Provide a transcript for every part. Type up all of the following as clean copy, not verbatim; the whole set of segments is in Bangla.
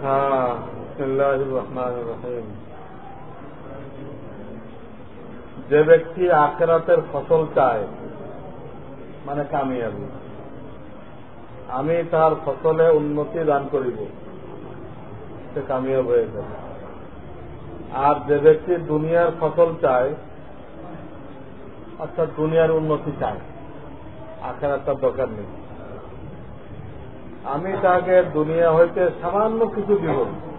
হ্যাঁ, বিসমিল্লাহির রহমানির রহিম। যে ব্যক্তি আখিরাতের ফসল চায় মানে কামিয়াবি, আমি তার ফসলে উন্নতি দান করিব, সে কামিয়াব হয়ে যাবে। আর যে ব্যক্তি দুনিয়ার ফসল চায়, অর্থাৎ দুনিয়ার উন্নতি চায়, আখিরাতের দরকার নেই, আমি তাকে দুনিয়া হইতে সামান্য কিছু দিব,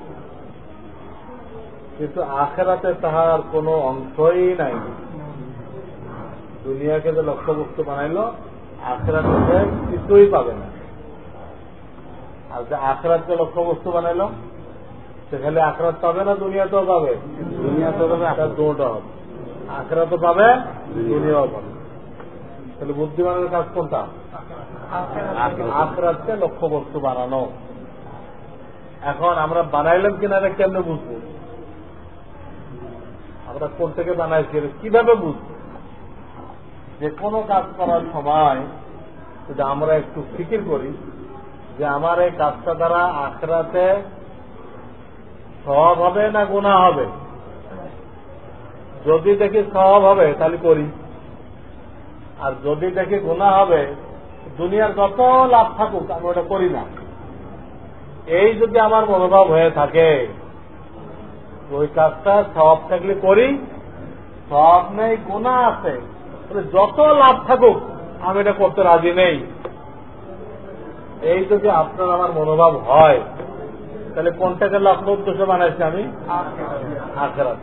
কিন্তু আখিরাতে তাহার কোনো অংশই নাই। দুনিয়াকে যে লক্ষ্যবস্তু বানাইল, আখিরাতে সে কিছুই পাবে না। আর যে আখিরাতকে লক্ষ্যবস্তু বানাইল, সে খালি আখিরাত পাবে না, দুনিয়াতেও পাবে। দুনিয়াতেও পাবে, দুটোটা হবে, আখিরাতও পাবে, দুনিয়াও পাবে। তাহলে বুদ্ধিমানের কাজ কোনটা? আখিরাতকে লক্ষ্যবস্তু বানানো। এখন আমরা বানাইলাম কিনা এটা কেমনে বুঝবো? আমরা কোন থেকে বানাইছি কিভাবে বুঝবো? যে কোনো কাজ করার সময় যদি আমরা একটু ফিকির করি যে আমার এই কাজটা দ্বারা আখিরাতে সওয়াব হবে না গুনাহ হবে, যদি দেখি সওয়াব হবে তাহলে করি, আর যদি দেখি গুনাহ হবে, দুনিয়ার যত লাভ থাকুক আমি ওটা করি না। এই যদি আমার মনোভাব হয়ে থাকে, ওই কাজটা সওয়াব থাকলে করি, সওয়াব নেই গুনাহ আছে, যত লাভ থাকুক আমি এটা করতে রাজি নেই। এই যদি আপনার আমার মনোভাব হয়, তাহলে কোনটাকে লক্ষ্য উদ্দেশ্য বানাইছি আমি? আখিরাত।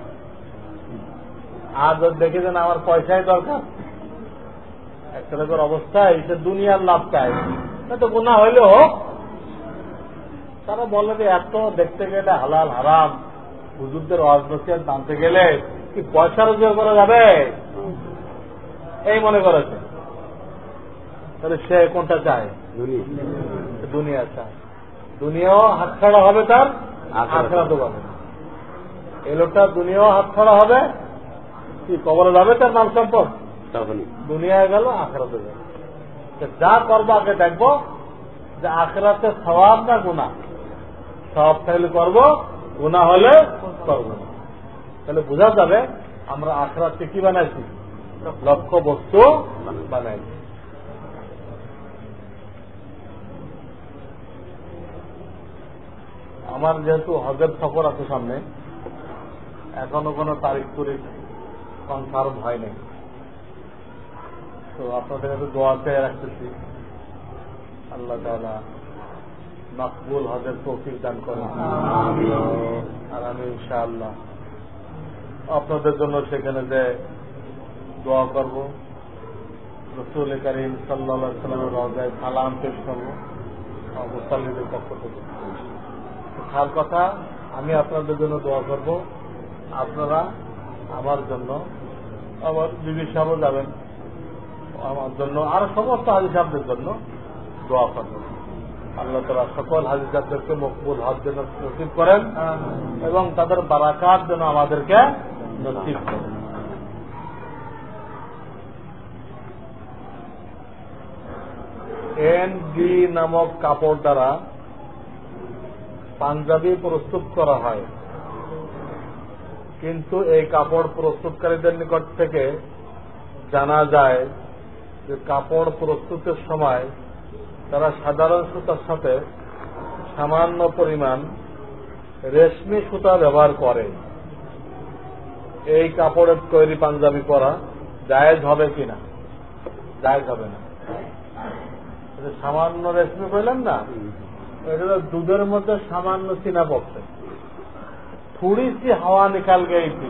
আর যদি দেখি যে আমার পয়সাই দরকার, একটা লোকের অবস্থায় সে দুনিয়ার লাভ চায়, তো গুনাহ হইলে হোক। তারা বলে যে এত দেখতে গেলে হালাল হারাম, হুজুরদের ওয়াজ নসিহত জানতে গেলে কি পয়সা রোজগার করা যাবে, এই মনে করেছে। তাহলে সে কোনটা চায়? দুনিয়া চায়। দুনিয়াও হাতছাড়া হবে তার, আখিরাতও পাবে। এই লোকটা দুনিয়াও হাতছাড়া হবে, কি কবরে যাবে তার মাল সম্পদ, দুনিয়ায় গেল, আখিরাতে গেল। যা করবো আগে দেখবো যে আখিরাতে সওয়াব না গুনাহ। সওয়াব থাকলে করবো, গুনাহ হলে করবো না। তাহলে বোঝা যাবে আমরা আখিরাতকে কি বানাইছি? লক্ষ্য বস্তু বানাইছি। আমার যেহেতু হজের সফর আছে সামনে, এখনো কোনো তারিখ তুরিখ কনফার্ম হয়নি, তো আপনাদের কাছে দোয়া চেয়ে রাখতেছি, আল্লাহ তাআলা মকবুল হজের তৌফিক দান করেন। আর আমি ইনশাআল্লাহ আপনাদের জন্য সেখানে যে দোয়া করব, রাসূল কারীম সাল্লাল্লাহু আলাইহি ওয়াসাল্লামের রওজায় সালাম পেশ করব মুসাল্লিদের পক্ষ থেকে। খাল কথা, আমি আপনাদের জন্য দোয়া করব, আপনারা আমার জন্য, আমার বিবি সাহেবও যাবেন, আমার জন্য, আর সমস্ত হাজী সাহেবদের জন্য দোয়া করবেন। আল্লাহ তাআলা সকল হাজী সাহেবদেরকে মকবুল হজ যেন নসিব করেন এবং তাদের বারাকাত যেন আমাদেরকে নসিব করেন। এনডি নামক কাপড় দ্বারা পাঞ্জাবি প্রস্তুত করা হয়, কিন্তু এই কাপড় প্রস্তুতকারীদের নিকট থেকে জানা যায় যে কাপড় প্রস্তুতের সময় তারা সাধারণ সুতার সাথে সামান্য পরিমাণ রেশমি সুতা ব্যবহার করে। এই কাপড়ের তৈরি পাঞ্জাবি পরা জায়েজ হবে কিনা? জায়েজ হবে না। সামান্য রেশমি বললেন না, এটা দুধের মধ্যে সামান্য চিনা পড়ছে, থোড়ি সি হাওয়া নিকাল গেই থি,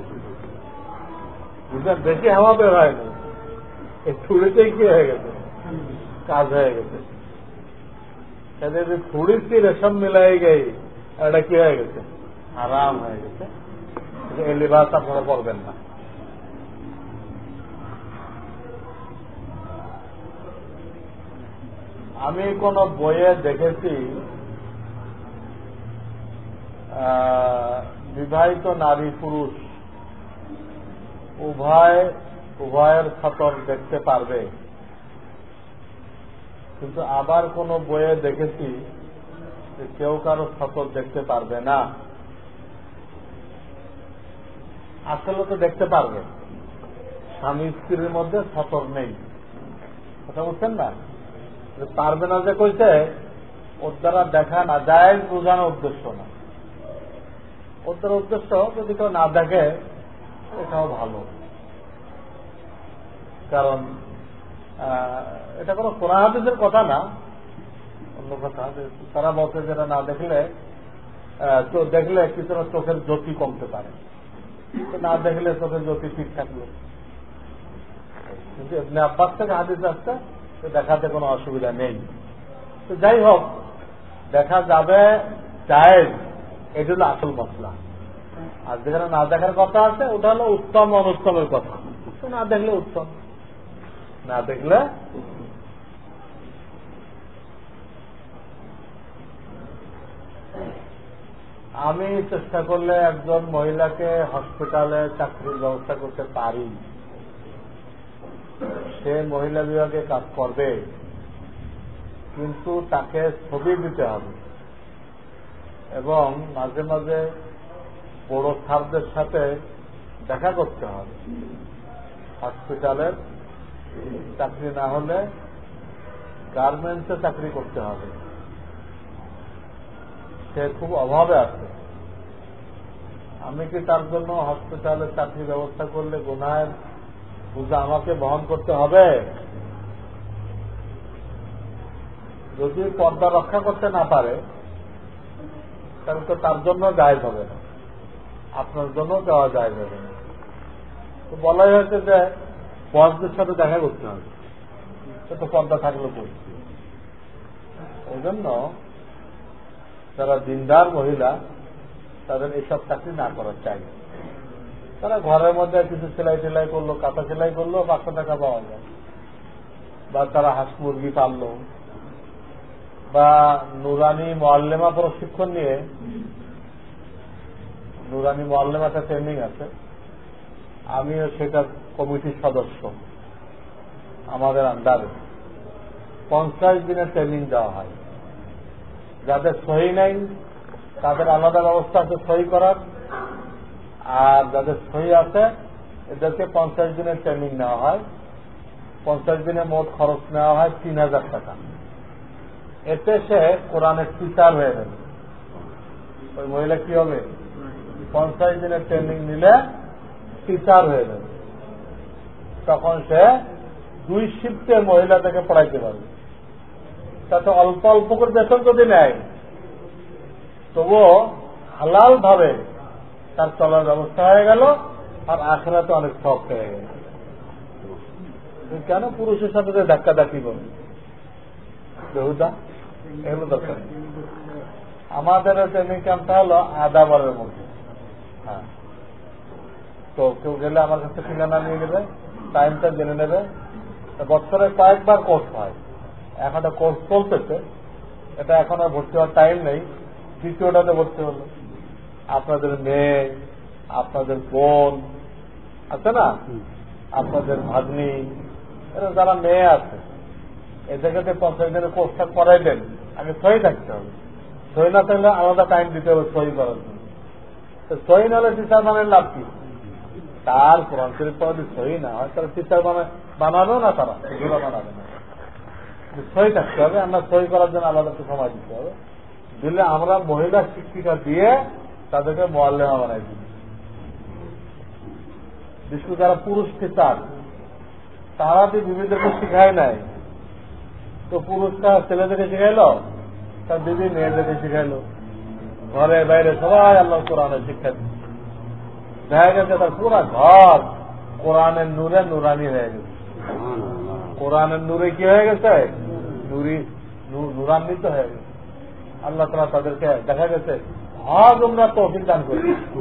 দুধের বেশি হাওয়া বের হয়নি, এই থুড়িতেই কি হয়ে গেছে, কাজ হয়ে গেছে। থোড়ি সি রেশম মিলাই গেই, এটা কি হয়ে গেছে, আরাম হয়ে গেছে। এই লিবাস আপনারা পরবেন না। আমি কোন বইয়ে দেখেছি বিবাহিত নারী পুরুষ উভয়ের সতর দেখতে পারবে, কিন্তু আবার কোন বইয়ে দেখেছি যে কেউ কারো সতর দেখতে পারবে না। আসলে তো দেখতে পারবে, স্বামী স্ত্রীর মধ্যে সতর নেই, কথা বুঝছেন না? পারবে না যে কইছে, ওর দ্বারা দেখা না যায় বোঝানোর উদ্দেশ্য না। ওর দ্বারা উদ্দেশ্য যদি কেউ না দেখে এটাও ভালো, কারণ এটা কোনো কোরআন হাদিসের কথা না, অন্য কথা। তারা বলছে যেটা না দেখলে, দেখলে কিছুটা চোখের জ্যোতি কমতে পারে, না দেখলে চোখের জ্যোতি ঠিক থাকলো। কিন্তু ইবনে আব্বাস থেকে হাদিস আসছে, দেখাতে কোনো অসুবিধা নেই। তো যাই হোক, দেখা যাবে জায়েজ, এটা হলো আসল মশলা। আর যেখানে না দেখার কথা আছে ওটা হলো উত্তম অনুত্তমের কথা। তো না দেখলে উত্তম, না দেখলে আমি চেষ্টা করলে একজন মহিলাকে হসপিটালে চাকরির ব্যবস্থা করতে পারি। সে মহিলা বিভাগে কাজ করবে, কিন্তু তাকে ছবি দিতে হবে এবং মাঝে মাঝে বড় স্যারদের সাথে দেখা করতে হবে। হসপিটালের চাকরি না হলে গার্মেন্টসে চাকরি করতে হবে। সে খুব অভাবে আছে। আমি কি তার জন্য হসপিটালে চাকরি ব্যবস্থা করলে গুনাহের বোঝা আমাকে বহন করতে হবে? যদি পর্দা রক্ষা করতে না পারে তাহলে তো তার জন্য জায়েজ হবে না, আপনার জন্য দেওয়া জায়েজ হবে না। তো বলাই হয়েছে যে বসদের সাথে দেখা করতে হবে, তো পর্দা থাকলে করছি। এই জন্য যারা দিনদার মহিলা তাদের এইসব চাকরি না করার চাই। তারা ঘরের মধ্যে কিছু সেলাই টেলাই করলো, কাঁথা সেলাই করলো, 500 টাকা পাওয়া যায়, বা তারা হাঁস মুরগি পাললো, বা নুরানি মোয়াল্লেমা প্রশিক্ষণ নিয়ে, নুরানি মোয়াল্লেমাটা ট্রেনিং আছে, আমিও সেটার কমিটির সদস্য। আমাদের আন্ডারে 50 দিনের ট্রেনিং দেওয়া হয়। যাদের সহি নাই তাদের আলাদা ব্যবস্থা আছে সহি করার, আর যাদের সহি আছে এদেরকে 50 দিনের ট্রেনিং নেওয়া হয়। 50 দিনে মোট খরচ নেওয়া হয় 3000 টাকা। এতে সে কোরআনের টিচার হয়ে যাবে। ওই মহিলা কি হবে? 50 দিনের ট্রেনিং নিলে টিচার হয়ে যাবে। তখন সে 2 শিফটে মহিলা থেকে পড়াইতে পারবে। তাতে অল্প অল্প করে বেতন যদি নেয় তবুও হালাল ভাবে তার চলার ব্যবস্থা হয়ে গেল, আর আখিরাতে অনেক শখ হয়ে গেল। কেন পুরুষের সাথে ধাক্কা ধাক্কি করবে? বেহুদা, এগুলো দরকার। আমাদের ট্রেনিং ক্যাম্পটা হলো আদাবারের মধ্যে। হ্যাঁ, তো কেউ গেলে আমার কাছে ঠিকানা নিয়ে নেবে, টাইমটা জেনে নেবে। বছরে কয়েকবার কোর্স হয়। এখন একটা কোর্স চলতেছে, এটা এখন আর ভর্তি হওয়ার টাইম নেই। দ্বিতীয়টাতে ভর্তি হলো। আপনাদের মেয়ে, আপনাদের বোন আছে না, আপনাদের ভাগ্নি, এরা যারা মেয়ে আছে এদেরকে 50 দিনের কোর্সটা করাই দেন। আগে সহি থাকতে হবে। সহি না থাকলে আলাদা টাইম দিতে হবে সহি করার জন্য। তো সহি না হলে টিচার বানানোর লাভ কি? তার কোরআন শরীফ যদি সহি না হয় তাহলে টিচার বানাবেও না, তারা এগুলো বানাবে না। সহি থাকতে হবে, আমরা সহি করার জন্য আলাদা একটু সময় দিতে হবে। দিলে আমরা মহিলা শিক্ষিকা দিয়ে তাদেরকে মোয়াল্লেমা বানাই দিই। বিশেষ যারা পুরুষ টিচার তারা যে বিবিদেরকে শিখায় নাই, তো পুরুষটা ছেলেদেরকে শিখাইল, তার দিদি মেয়েদেরকে শিখাইল, ঘরে বাইরে সবাই আল্লাহ কোরআনের শিক্ষা দিচ্ছে। দেখা গেছে তার পুরা ঘর কোরআনের নূরে নুরানি হয়ে গেছে। কোরআনের নূরে কি হয়ে গেছে? নুরান্বিত হয়ে গেছে। আল্লাহ তাআলা তাদেরকে দেখা গেছে হজ উমরা তৌফিক দান করে।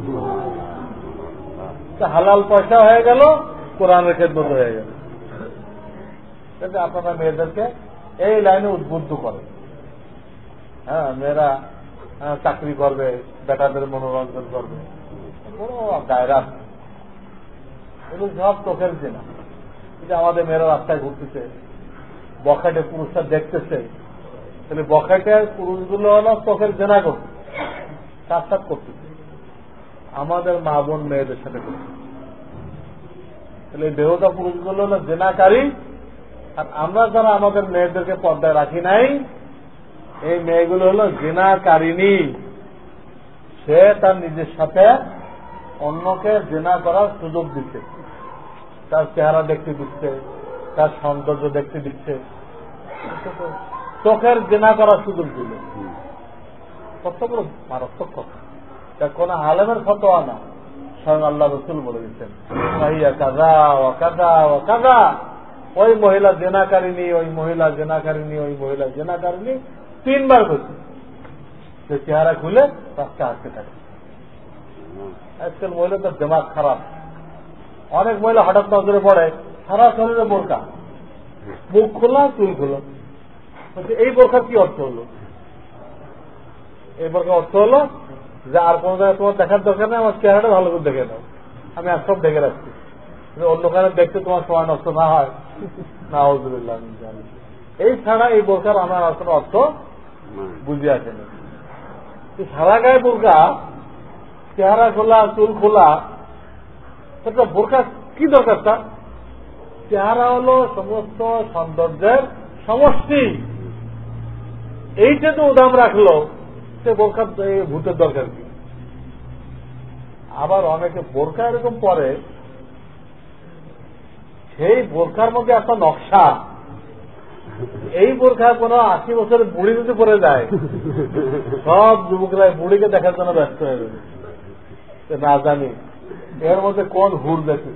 হালাল পয়সা হয়ে গেল, কোরআনের খেদমত হয়ে গেল। আপনারা মেয়েদেরকে এই লাইনে উদ্বুদ্ধ করে। হ্যাঁ, মেয়েরা চাকরি করবে, বেটাদের মনোরঞ্জন করবে, বড় দায়রা। এগুলো সব চোখের জিনা। আমাদের মেয়েরা রাস্তায় ঘুরতেছে, বখাটে পুরুষরা দেখতেছে, তাহলে বখাটের পুরুষগুলো হলো চোখের জেনা করছে, সাক্ষাৎ করতেছে, আমাদের মা বোন মেয়েদের সাথে করছে। তাহলে বেহুদা পুরুষগুলো হলো জেনাকারী, আর আমরা যারা আমাদের মেয়েদেরকে পর্দায় রাখি নাই, এই মেয়েগুলো হলো জেনাকারিনী। সে তার নিজের সাথে অন্যকে জেনা করার সুযোগ দিচ্ছে, তার চেহারা দেখতে দিচ্ছে, তার সৌন্দর্য দেখতে দিচ্ছে, চোখের জেনা করার সুযোগ দিল। কত বড় মারাত্মক কথা! এটা কোন আলেমের ফতোয়া না, স্বয়ং আল্লাহ রসুল বলে দিচ্ছেন, কাজা ও কাজা ও কাজা, ওই মহিলা জেনাকারিনী, ওই মহিলা জেনাকারিনী, ওই মহিলা জেনাকারিনী 3 বার করছে। সে চেহারা খুলে রাস্তা হাসতে থাকে। আজকাল মহিলাদের দিমাগ খারাপ। অনেক মহিলা হঠাৎ নজরে পড়ে সারা শরীরে বোরকা, মুখ খোলা, চুল খোলা। এই বোরকার কি অর্থ হলো? এই বোরকার অর্থ হলো যে আর কোন জায়গায় তোমার দেখার দরকার নেই, আমার চেহারাটা ভালো করে দেখে নাও, আমি আর সব দেখে রাখছি, অন্য কারণে দেখতে তোমার সময় নষ্ট না হয়। নাউযুবিল্লাহ। এই ছাড়া এই বোরকার আমার আর কোনো অর্থ বুঝে আসে না। সারা গায়ে বোরকা, চেহারা খোলা, চুল খোলা, সেটা বোরকা কি দরকার? তার চেহারা হলো সমস্ত সৌন্দর্যের সমষ্টি, এইটা তো উদাম রাখলো, সে বোরকার ভূতের দরকার কি? আবার অনেকে বোরকা এরকম পরে, সেই বোরকার মধ্যে একটা নকশা, এই বোরখা কোন 80 বছরের বুড়ি যদি পরে যায়, সব যুবকরা বুড়িকে দেখার জন্য ব্যস্ত হয়ে যাবে। না জানি এর মধ্যে কোন হুর দেখে।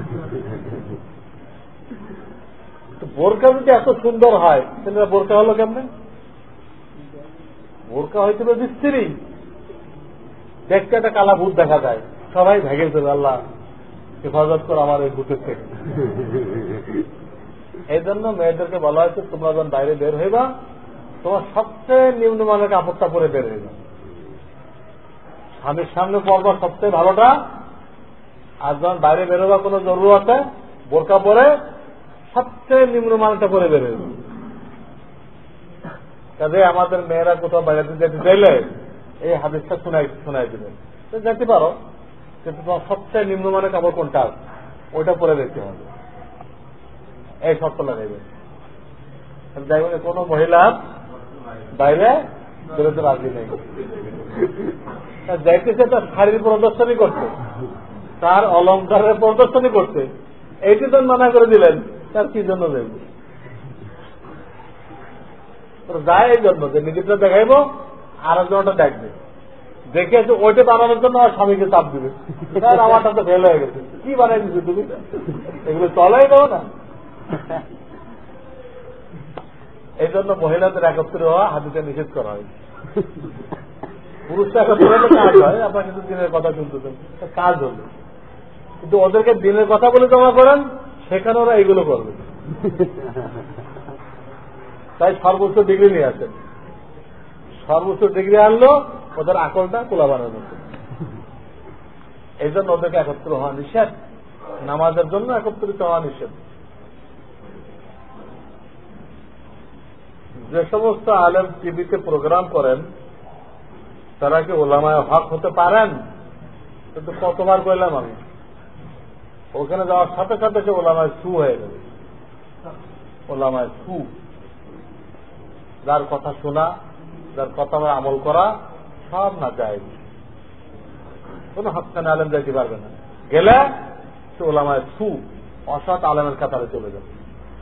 বোরকা যদি এত সুন্দর হয়, তাহলে বোরকা হলো কেমনে? বোরকা হয়তো স্ত্রী, দেখতে একটা কালা ভূত দেখা যায়, সবাই ভেঙে দেবে, আল্লাহ হেফাজত করে আমার এই ভূতের থেকে। এই জন্য মেয়েদেরকে বলা হয়েছে, তোমরা যখন বাইরে বের হইবা, তোমার সবচেয়ে নিম্নমানের কাপড়টা পরে বের হইবা। স্বামীর সামনে পরবা সবচেয়ে ভালোটা, আর যখন বাইরে বেরোবা কোনো জরুরি আছে, বোরকা পরে সবচেয়ে নিম্নমানটা পরে বের হইবা। কাজে আমাদের মেয়েরা কোথাও বাইরে যেতে চাইলে এই হাদিসটা শোনাই দিবেন, যেতে পারো, কিন্তু তোমার সবচেয়ে নিম্নমানের কাপড় কোনটা আছে ওইটা পরে দেখতে হবে, এই শর্ত লাগাইবে। যাই বলে কোন মহিলা বাইরে বেরোতে রাজি নেই, যাইতেছে তার শাড়ির প্রদর্শনী করতে, তার অলঙ্কারের প্রদর্শনী করতে, এইটি তো মানা করে দিলেন, তার কি জন্য দেখবে? যায় এই জন্য যে নিজেটা দেখাইবো, আর একজনটা দেখবে, দেখে ওইটা বানানোর জন্য আর স্বামীকে চাপ দিবে, আমারটা তো ফেল হয়ে গেছে, কি বানাই দিচ্ছে তুমি, এগুলো চলাই দাও না। এই জন্য মহিলাদের একত্রে হওয়া হাদিসে নিষেধ করা হয়েছে। পুরুষটা একত্রে হলে কাজ হয়, আপনার কিন্তু দিনের কথা শুনতেছেন, কাজ হলো, কিন্তু ওদেরকে দিনের কথা বলে জমা করেন, সেখানে ওরা এইগুলো করবে। তাই সর্বোচ্চ ডিগ্রি নিয়ে আসেন, সর্বোচ্চ ডিগ্রি আনলো ওদের আকলটা কোলা বানানোর মতো। এই জন্য ওদেরকে একত্র হওয়া নিষেধ, নামাজের জন্য একত্রিত হওয়া নিষেধ। যে সমস্ত আলেম টিভিতে প্রোগ্রাম করেন, তারা কি ওলামায়ে হক হতে পারেন? কিন্তু কতবার কইলাম আমি, ওখানে যাওয়ার সাথে সাথে সে ওলামায়ে সু হয়ে যাবে। ওলামায়ে সু, যার কথা শোনা, যার কথা আমল করা সব না যায়, কোন হক্কানি আলেম যাইতে পারবে না, গেলে সে ওলামায়ে সু, অসৎ আলেমের কাতারে চলে যাবে।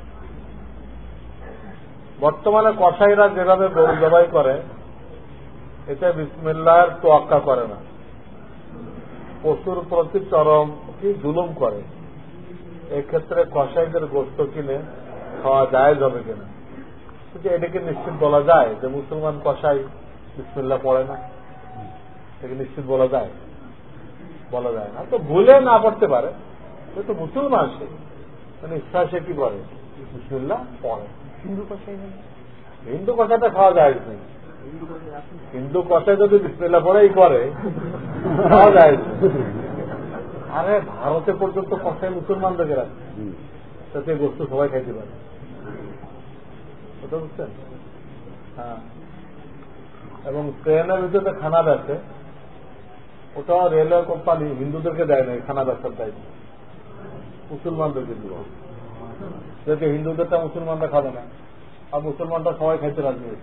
বর্তমানে কসাইরা যেভাবে গরু জবাই করে, এটা বিসমিল্লাহর তোয়াক্কা করে না, পশুর প্রতি চরম কি জুলুম করে। এক্ষেত্রে কসাইদের গোস্ত কিনে খাওয়া যায় যাবে কিনা, এটাকে নিশ্চিত বলা যায় যে মুসলমান কসাই বিসমিল্লাহ পড়ে না? এটাকে নিশ্চিত বলা যায়? বলা যায় না। তো ভুলে না পড়তে পারে, সে তো মুসলমান, সে মানে ইচ্ছা সে কি করে বিসমিল্লাহ পড়ে। হিন্দু কষাটা খাওয়া যায় না, হিন্দু কষায় যদি বিসমিল্লাহ পড়েই করে খাওয়া যায়। আরে ভারতে পর্যন্ত কষায় মুসলমানদেরকে রাখে, তাতে গোস্ত সবাই খাইতে পারে, বুঝছেন? হ্যাঁ, এবং ট্রেনের ভিতরে খানা বেচে, ওটাও রেলওয়ে কোম্পানি হিন্দুদেরকে দেয় না, খানা বেচার দায়িত্ব মুসলমানদেরকে দিব, যেহেতু হিন্দুদেরটা মুসলমানরা খাবে না, আর মুসলমানরা সবাই খাইতে রাজি হয়েছে।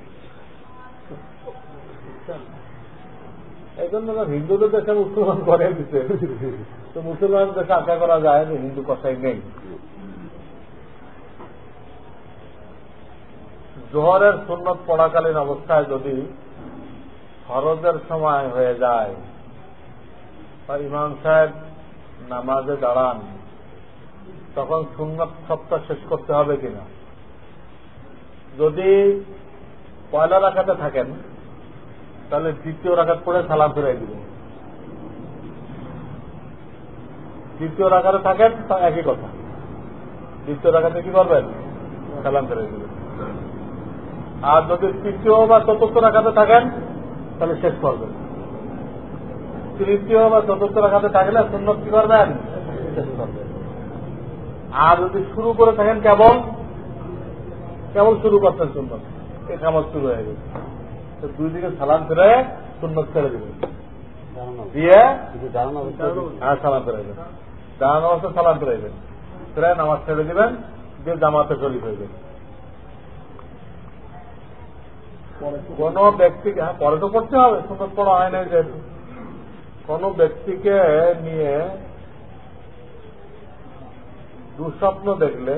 এই জন্য হিন্দুদের দেশে মুসলমান করে দিতে, তো মুসলমান দেশে আশা করা যায় যে হিন্দু কথাই নেই। জোহরের সুন্নত পড়াকালীন অবস্থায় যদি ফরজের সময় হয়ে যায় বা ইমাম সাহেব নামাজে দাঁড়ান, তখন সুন্নত সপ্তাহ শেষ করতে হবে কিনা? যদি পয়লা রাকাতে থাকেন তাহলে দ্বিতীয় রাকাত পড়ে সালাম ফিরাই দিবেন। দ্বিতীয় রাকাতে থাকেন তা একই কথা, দ্বিতীয় রাকাতে কি করবেন? সালাম ফিরাই দিবেন। আর যদি তৃতীয় বা চতুর্থ রাকাতে থাকেন তাহলে শেষ করবেন। তৃতীয় বা চতুর্থ রাকাতে থাকলে সুন্নত কি করবেন? শেষ করবেন। আর যদি শুরু করে থাকেন কেবল শুরু করতেন সুন্নত, একামত শুরু হয়ে গেছে, দুই দিকে সালাম ফিরে সুন্নত ছেড়ে দিবেন, দিয়ে সালাম ফিরাইবেন, দাঁড়ানো অবস্থা সালাম ফিরাইবেন, ফিরে নামাজ ছেড়ে দিবেন, দিয়ে জামাতে শরীফ হয়ে যাবে। কোন ব্যক্তিকে, পরে তো পড়তে হবে, সুন্নত পড়া হয় না যেহেতু, কোন ব্যক্তিকে নিয়ে দুঃস্বপ্ন দেখলে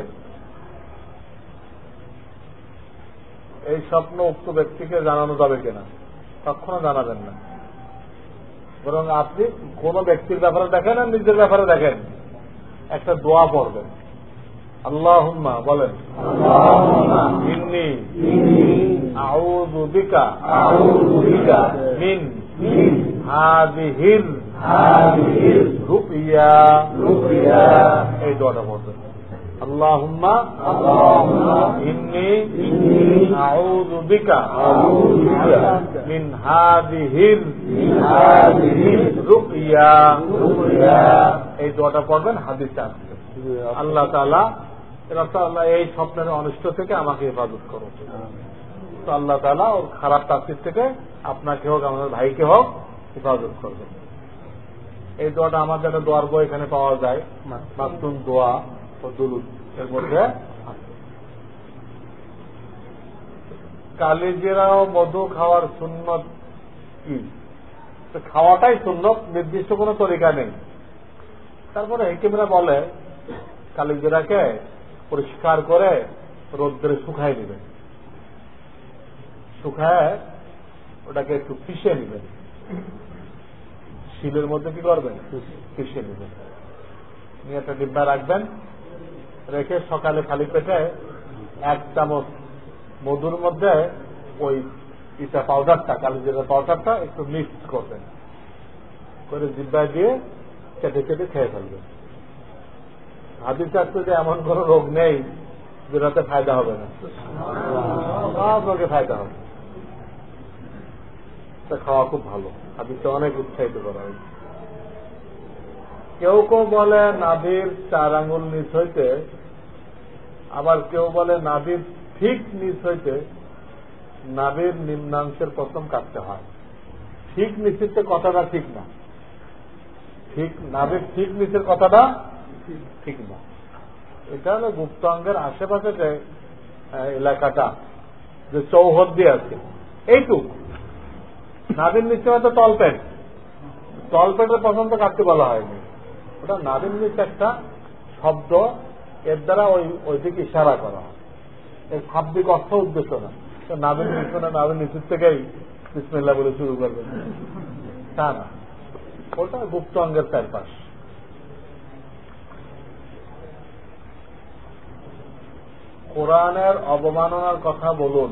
এই স্বপ্ন উক্ত ব্যক্তিকে জানানো যাবে কিনা? কখনো জানাবেন না, বরং আপনি কোন ব্যক্তির ব্যাপারে দেখেন আর নিজের ব্যাপারে দেখেন, একটা দোয়া পড়বেন। আল্লাহুম্মা বলেন, ইন্নী আউযু বিকা মিন হাযিহির রুইয়া, এই দোয়াটা পড়বেন। আল্লাহুম্মা ইন্নী আউযু বিকা মিন হাযিহির রুইয়া, এই দোয়াটা পড়বেন। হাদিসে আছে আল্লাহ তাআলা এই স্বপ্নের অনিষ্ট থেকে আমাকে হেফাজত করো। তো আল্লাহ তাআলা ওর খারাপ তাসির থেকে আপনাকে হোক আমাদের ভাইকে হোক হেফাজত করবে। এই দোয়াটা আমাদের একটা দোয়ার বই এখানে পাওয়া যায়, মাকতুম দোয়া ও দুরুদ, এর মধ্যে কালিজিরা ও মধু খাওয়ার সুন্নত কি? খাওয়াটাই সুন্নত, নির্দিষ্ট কোন তরিকা নেই। তারপরে হিকিমরা বলে কালিজিরাকে পরিষ্কার করে রোদ্রে শুকায় নেবেন, শুকায় ওটাকে একটু পিষে নেবেন, শিলের মধ্যে কি করবেন? পিষে নেবেন, নিয়ে একটা ডিব্বা রাখবেন, রেখে সকালে খালি পেটে 1 চামচ মধুর মধ্যে ওই ইটা পাউডারটা, কালিজিরা পাউডারটা একটু মিক্স করবেন, করে জিব্বায় দিয়ে চেটে চেটে খেয়ে ফেলবেন। হাদিসে আসছে যে এমন কোন রোগ নেই যেটাতে ফায়দা হবে না, সব রোগে ফায়দা হবে। খাওয়া খুব ভালো, হাদিসে অনেক উৎসাহিত করা হয়েছে। কেউ কেউ বলে নাভির 4 আঙ্গুল নিচ হইতে, আবার কেউ বলে নাভির ঠিক নিচ হইতে নাভির নিম্নাংশের প্রথম কাটতে হয়। ঠিক নিচের কথাটা ঠিক না, ঠিক নাভির ঠিক নিচের কথাটা ঠিক না। এটা হলো গুপ্তাঙ্গের আশেপাশে যে এলাকাটা, যে চৌহদ দিয়ে আছে, এইটুক নাভির নিচে হয়তো তলপেট, তলপেটের পছন্দ কাটতে বলা হয়নি, ওটা নাভির নিচে একটা শব্দ, এর দ্বারা ওই দিকে ইশারা করা হয়, এর শাব্দিক অর্থ উদ্দেশ্য না। নাভির নিচে না, নাভির নিচের থেকেই বিসমিল্লাহ বলে শুরু করবে তা না, ওটা গুপ্ত অঙ্গের চারপাশ। কোরআনের অবমাননার কথা বলুন।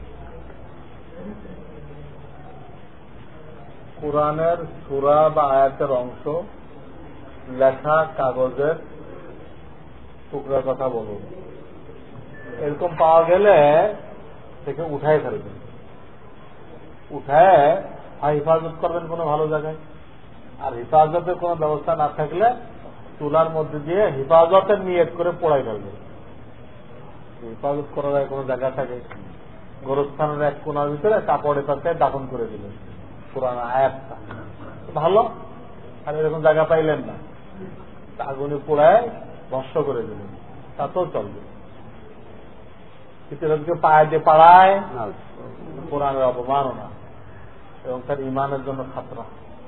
কোরআনের সূরা বা আয়াতের অংশ লেখা কাগজের টুকরার কথা বলুন। এরকম পাওয়া গেলে থেকে উঠায় ফেলবেন, উঠায় হেফাজত করবেন কোনো ভালো জায়গায়। আর হেফাজতের কোনো ব্যবস্থা না থাকলে চুলার মধ্যে দিয়ে হেফাজতের নিয়ত করে পোড়াই ফেলবেন। হেফাজত করার কোনো জায়গা থাকে, গোরস্থানের এক কোনার ভিতরে কাপড়ে তাতে দাফন করে দিলেন কোরআন আয়াতটা। ভালো, আর এরকম জায়গা পাইলেন না, আগুনে পোড়ায় ভস্ম করে দিলেন, তাতেও চলবে। কিন্তু এরকম পায়ে দিয়ে পাড়ায় কোরআনের অপমাননা এবং তার ইমানের জন্য খাতরা।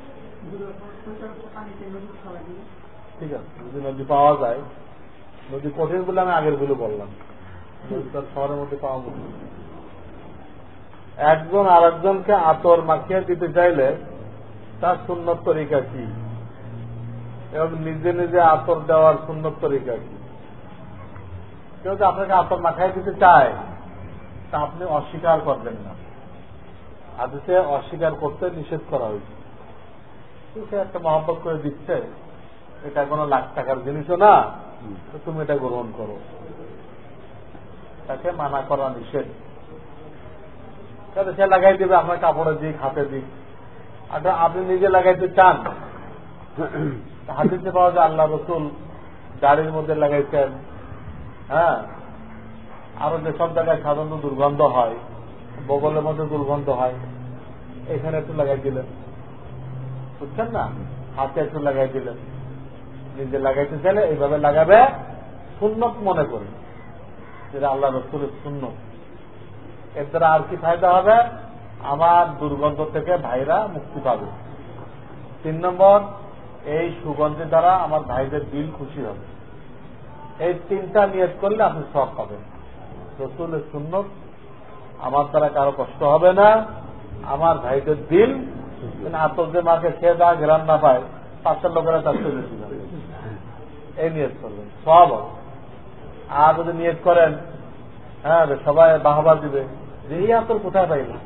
ঠিক আছে, যদি নদী পাওয়া যায়, নদী কঠিন বলে আমি আগের গুলো বললাম, তার শহরের মধ্যে পাওয়া মুশকিল। একজন আর একজনকে আতর মাখিয়ে দিতে চাইলে তার সুন্নত তরিকা কি, এবং নিজে নিজে আতর দেওয়ার সুন্নত তরিকা কি? কেউ যদি আপনাকে আতর মাখাই দিতে চায় তা আপনি অস্বীকার করবেন না। হাদিসে অস্বীকার করতে নিষেধ করা হয়েছে। সে একটা মহব্বত করে দিচ্ছে, এটা কোনো লাখ টাকার জিনিসও না, তো তুমি এটা গ্রহণ করো, তাকে মানা করা নিষেধ। সে লাগাই দেবে আপনার কাপড়ে দিক, হাতে দিক, আর আপনি নিজে লাগাইতে চান। হাদিসে পাওয়া যায় আল্লাহ রসুল গাড়ির মধ্যে লাগাইছেন, হ্যাঁ, আরো যেসব জায়গায় সাধারণত দুর্গন্ধ হয়, বগলের মধ্যে দুর্গন্ধ হয়, এখানে একটু লাগাই দিলেন, বুঝছেন না, হাতে একটু লাগাই দিলেন। নিজে লাগাইতে চাইলে এইভাবে লাগাবে, সুন্নত মনে করি, যেটা আল্লাহ রসুলের সুন্নত। এর দ্বারা আর কি ফায়দা হবে? আমার দুর্গন্ধ থেকে ভাইরা মুক্তি পাবে। 3 নম্বর, এই সুগন্ধের দ্বারা আমার ভাইদের দিল খুশি হবে। এই 3টা নিয়ত করলে আপনি সব পাবেন। রসুলের সুন্নত, আমার দ্বারা কারো কষ্ট হবে না, আমার ভাইদের দিল, আতর যে মাকে খেয়ে দেওয়া ঘেরান না পায়, 500 লোকেরা তার চেয়ে বেশি যাবে। এই নিয়ত করবেন, সব হবে। আর যদি নিয়ত করেন, হ্যাঁ, সবাই বাহবা দিবে যে এই আতর কোথায় পাইল,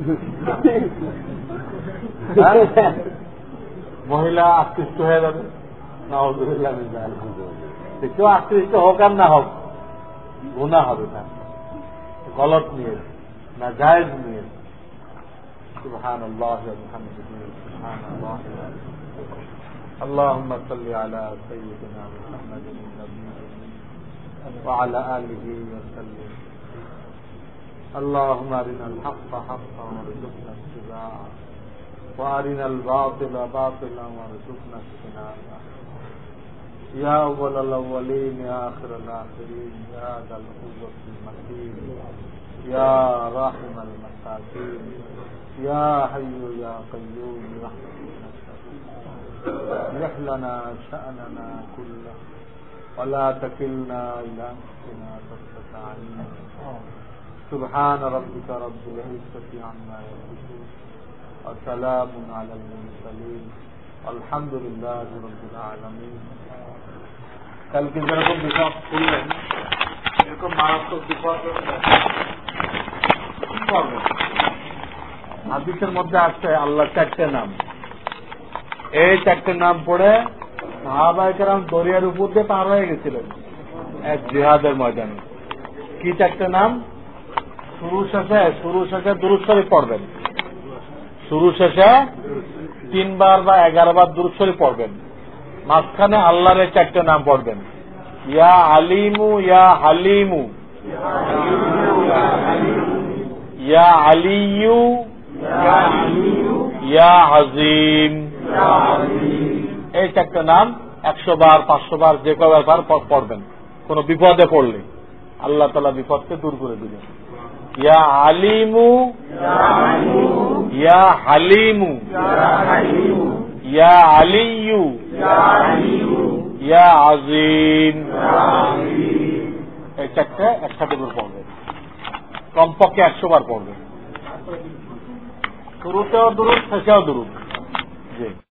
মহিলা আকৃষ্ট হয়ে যাবে, কেউ আকৃষ্ট হোক আর না হোক, গুনাহ হবে, তার গলত নিয়ে না জায়েজ নিয়ে। সুবহানাল্লাহ ওয়া বিহামদিহি, সুবহানাল্লাহ। اللهم صل على سيدنا محمد النبي وعلى آله وسلم. اللهم أرنا الحق حقا وارزقنا اتباعه وأرنا الباطل باطلا وارزقنا اجتنابه. يا أول الأولين يا آخر الآخرين يا ذا القوة المتين يا راحم المساكين يا حي يا قيوم برحمتك اصلح لنا شأننا كله ولا تكلنا إلى أنفسنا طرفة عين. سبحان ربك رب العزة عما يصفون وسلام على المرسلين والحمد لله رب العالمين. কালকে যেরকম বিপদ করলেন, এরকম মারাত্মক বিপদ করবেন। হাদিসের মধ্যে আছে আল্লাহ 4টে নাম, এই 4টে নাম পড়ে সাহাবায়ে কেরাম দরিয়ার উপর দিয়ে পার হয়ে গেছিলেন এক জিহাদের ময়দানে। কি 4টে নাম? শুরু শেষে দুরূদ শরীফ পড়বেন, শুরু শেষে 3 বার বা 11 বার দুরূদ শরীফ পড়বেন, মাঝখানে আল্লাহর 4টে নাম পড়বেন, ইয়া আলিমু ইয়া হালিমু ইয়া আলিয়ু ইয়া আজিম। এই 4টে নাম 100 বার 500 বার যে কয়বার পড়বেন। কোন বিপদে পড়লে আল্লাহ তাআলা বিপদকে দূর করে দিবেন। ইয়া আলিমু ইয়া হালিমু ইয়া আলিয়ু ইয়া আজিম। এই 4টে একসাথে করে পড়বেন, কমপক্ষে 100 বার পড়বেন। শুরুতেও দুরূদ, শেষেও দুরূদ। জি।